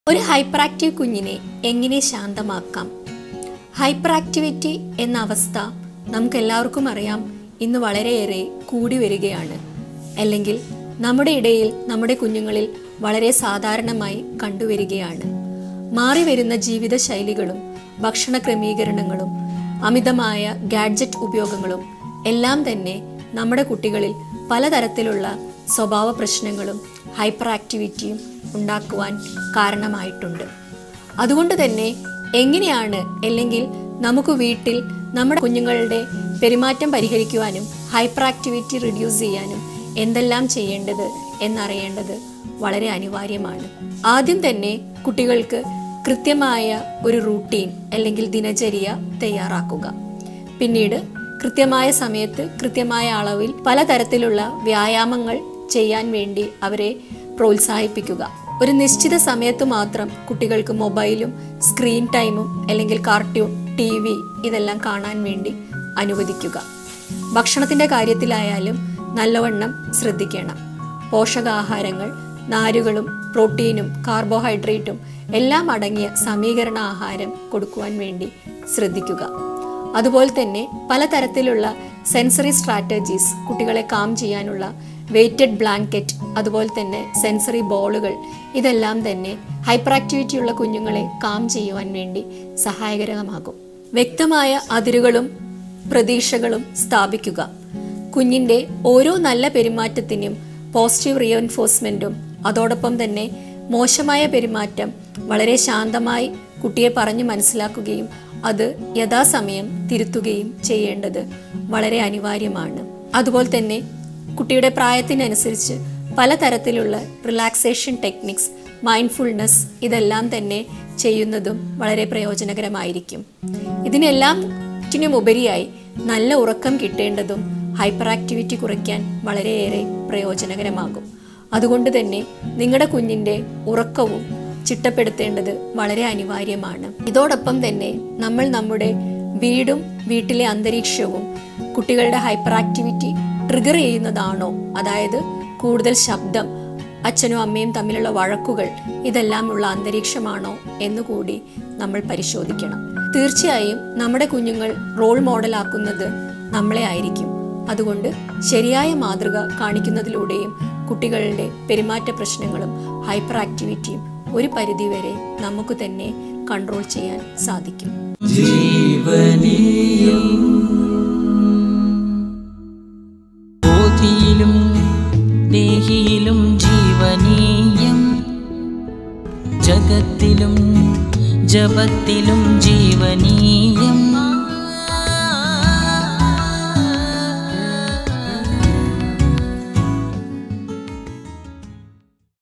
ഒരു hyper active കുഞ്ഞിനെ എങ്ങനെ ശാന്തമാക്കാം? ഹൈപ്പർ ആക്ടിവിറ്റി എന്ന അവസ്ഥ നമുക്കെല്ലാവർക്കും അറിയാം, ഇന്ന് വളരെയേറെ കൂടി വരികയാണ്. അല്ലെങ്കിൽ നമ്മുടെ ഇടയിൽ, നമ്മുടെ കുഞ്ഞുങ്ങളിൽ വളരെ സാധാരണമായി കണ്ടുവരികയാണ്. മാറി വരുന്ന ജീവിത ശൈലികളും ഭക്ഷണ ക്രമീകരണങ്ങളും അമിതമായ ഗാഡ്ജറ്റ് ഉപയോഗങ്ങളും എല്ലാം തന്നെ നമ്മുടെ കുട്ടികളിൽ പലതരത്തിലുള്ള സ്വഭാവ പ്രശ്നങ്ങളും ഹൈപ്പർ ആക്ടിവിറ്റിയും ഉണ്ടാക്കുവാൻ കാരണമായിട്ടുണ്ട്. അതുകൊണ്ട് തന്നെ എങ്ങനെയാണ്, അല്ലെങ്കിൽ നമുക്ക് വീട്ടിൽ നമ്മുടെ കുഞ്ഞുങ്ങളുടെ പെരുമാറ്റം പരിഹരിക്കുവാനും ഹൈപ്പർ ആക്ടിവിറ്റി റിഡ്യൂസ് ചെയ്യാനും എന്തെല്ലാം ചെയ്യേണ്ടത് എന്നറിയേണ്ടത് വളരെ അനിവാര്യമാണ്. ആദ്യം തന്നെ കുട്ടികൾക്ക് കൃത്യമായ ഒരു റൂട്ടീൻ അല്ലെങ്കിൽ ദിനചര്യ തയ്യാറാക്കുക. പിന്നീട് കൃത്യമായ സമയത്ത് കൃത്യമായ അളവിൽ പലതരത്തിലുള്ള വ്യായാമങ്ങൾ ചെയ്യാൻ വേണ്ടി അവരെ പ്രോത്സാഹിപ്പിക്കുക. ഒരു നിശ്ചിത സമയത്ത് മാത്രം കുട്ടികൾക്ക് മൊബൈലും സ്ക്രീൻ ടൈമും അല്ലെങ്കിൽ കാർട്ടൂൺ, TV ഇതെല്ലാം കാണാൻ വേണ്ടി അനുവദിക്കുക. ഭക്ഷണത്തിൻ്റെ കാര്യത്തിലായാലും നല്ലവണ്ണം ശ്രദ്ധിക്കണം. പോഷകാഹാരങ്ങൾ, നാരുകളും പ്രോട്ടീനും കാർബോഹൈഡ്രേറ്റും എല്ലാം അടങ്ങിയ സമീകരണ ആഹാരം കൊടുക്കുവാൻ വേണ്ടി ശ്രദ്ധിക്കുക. അതുപോലെ തന്നെ പലതരത്തിലുള്ള സെൻസറി സ്ട്രാറ്റജീസ്, കുട്ടികളെ കാം ചെയ്യാനുള്ള വെയ്റ്റഡ് ബ്ലാങ്കറ്റ്, അതുപോലെ തന്നെ സെൻസറി ബോളുകൾ, ഇതെല്ലാം തന്നെ ഹൈപ്പർ ആക്ടിവിറ്റി ഉള്ള കുഞ്ഞുങ്ങളെ കാം ചെയ്യുവാൻ വേണ്ടി സഹായകരമാകും. വ്യക്തമായ അതിരുകളും പ്രതീക്ഷകളും സ്ഥാപിക്കുക. കുഞ്ഞിൻ്റെ ഓരോ നല്ല പെരുമാറ്റത്തിനും പോസിറ്റീവ് റീഎൻഫോഴ്സ്മെൻറ്റും അതോടൊപ്പം തന്നെ മോശമായ പെരുമാറ്റം വളരെ ശാന്തമായി കുട്ടിയെ പറഞ്ഞു മനസ്സിലാക്കുകയും അത് യഥാസമയം തിരുത്തുകയും ചെയ്യേണ്ടത് വളരെ അനിവാര്യമാണ്. അതുപോലെ തന്നെ കുട്ടിയുടെ പ്രായത്തിനനുസരിച്ച് പലതരത്തിലുള്ള റിലാക്സേഷൻ ടെക്നിക്സ്, മൈൻഡ്ഫുൾനെസ് ഇതെല്ലാം തന്നെ ചെയ്യുന്നതും വളരെ പ്രയോജനകരമായിരിക്കും. ഇതിനെല്ലാറ്റിനും ഉപരിയായി നല്ല ഉറക്കം കിട്ടേണ്ടതും ഹൈപ്പർ ആക്ടിവിറ്റി കുറയ്ക്കാൻ വളരെയേറെ പ്രയോജനകരമാകും. അതുകൊണ്ട് തന്നെ നിങ്ങളുടെ കുഞ്ഞിൻ്റെ ഉറക്കവും ചിട്ടപ്പെടുത്തേണ്ടത് വളരെ അനിവാര്യമാണ്. ഇതോടൊപ്പം തന്നെ നമ്മൾ നമ്മുടെ വീടും വീട്ടിലെ അന്തരീക്ഷവും കുട്ടികളുടെ ഹൈപ്പർ ആക്ടിവിറ്റി ട്രിഗർ ചെയ്യുന്നതാണോ, അതായത് കൂടുതൽ ശബ്ദം, അച്ഛനും അമ്മയും തമ്മിലുള്ള വഴക്കുകൾ, ഇതെല്ലാം ഉള്ള അന്തരീക്ഷമാണോ എന്നുകൂടി നമ്മൾ പരിശോധിക്കണം. തീർച്ചയായും നമ്മുടെ കുഞ്ഞുങ്ങൾ റോൾ മോഡലാക്കുന്നത് നമ്മളെ ആയിരിക്കും. അതുകൊണ്ട് ശരിയായ മാതൃക കാണിക്കുന്നതിലൂടെയും കുട്ടികളുടെ പെരുമാറ്റ പ്രശ്നങ്ങളും ഹൈപ്പർ ആക്ടിവിറ്റിയും ഒരു പരിധിവരെ നമുക്ക് തന്നെ കൺട്രോൾ ചെയ്യാൻ സാധിക്കും. ദേഹിയിലും ജീവനീയം, ജഗത്തിലും ജപത്തിലും ജീവനീയം.